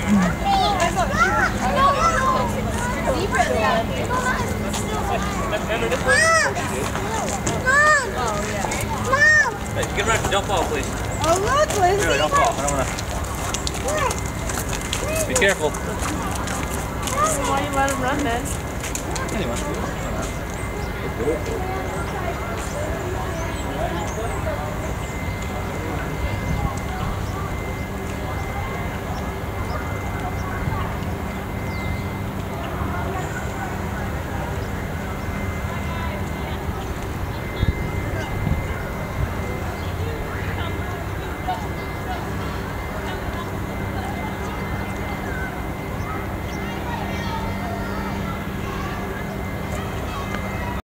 Hey, get ready to jump off, please. Oh, look, Lindsay. Here, don't fall. I don't want to. Be careful. Why you let him run then? Anyway.